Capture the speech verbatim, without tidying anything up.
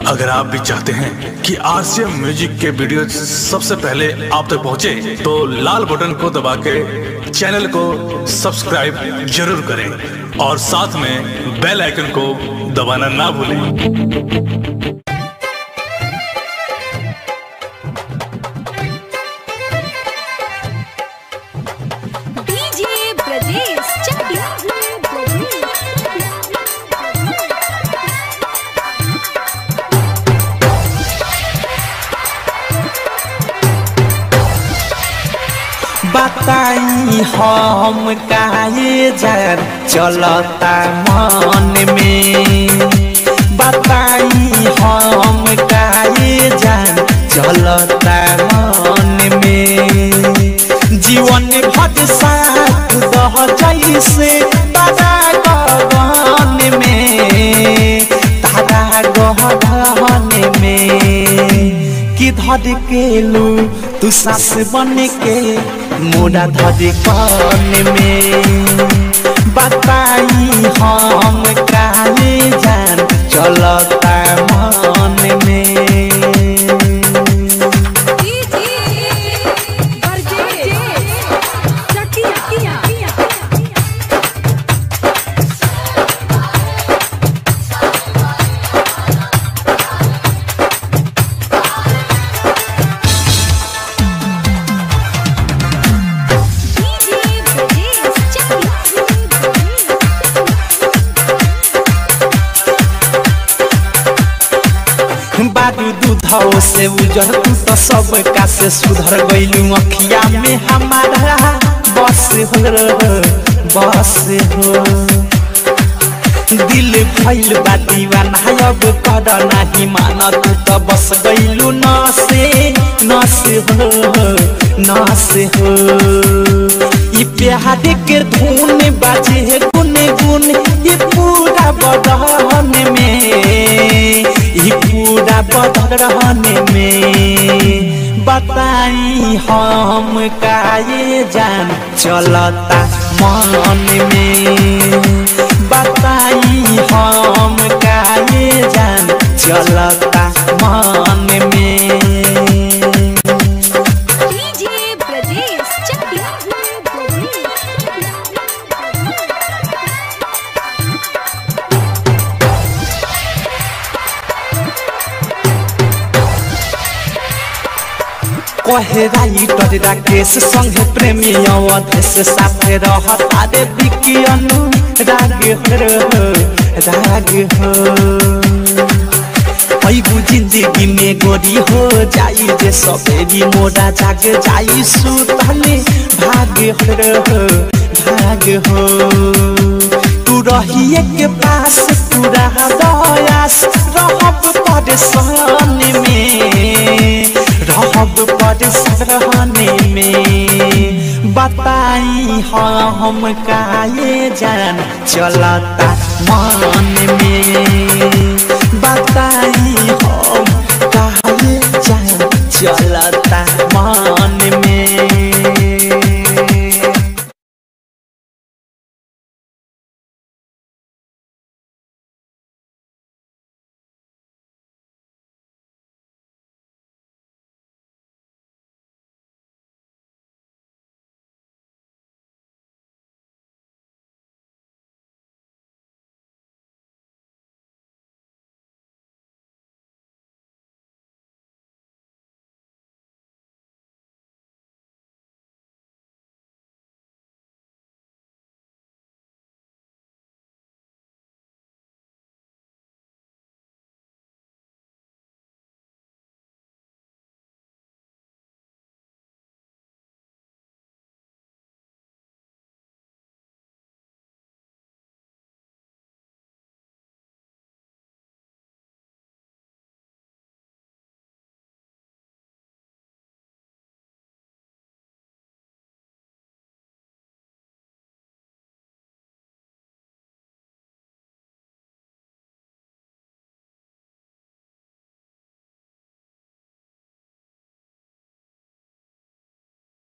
अगर आप भी चाहते हैं कि आरसीएम म्यूजिक के वीडियो सबसे पहले आप तक पहुंचे, तो लाल बटन को दबा के चैनल को सब्सक्राइब जरूर करें और साथ में बेल आइकन को दबाना ना भूलें। बताई हम काहे जान चलता मन में, बताई हम काहे जान चलता मन में। जीवन भर साथ दह जैसे तारा गगन में, तारा गहन में कि धर के लू तू सास बन के मोरा धड़कन में। बताई हम काहे जान चलता मन में। बारू दूधो से उजर तू तो सब का से सुधर गईलू अखिया में हमारा बस हो बस हो। दिल भइल बा दीवाना अब कर नहीं माना तू तो बस गईलू न से न से हो न से हो। ये प्यार के धुन बाजे गुन गुन ये पूरा बदन में, ये पूरा बदन में। बताई हम काहे जान चलता मन में, बताई हम काहे जान चलता मन में। कहे राइटर राकेश संग प्रेमी अवधेश साथे रहता रे बिकियनु राग हो राग हो। अबू जिंदगी में गोरी हो जाई जे सवेरी मोरा जाग जाई सुतले भाग हो भाग हो। तू रहिए के पास पूरा दयास रहब परेशान में, रहब परेशान में। बताई हम काहे जान चलता मन में।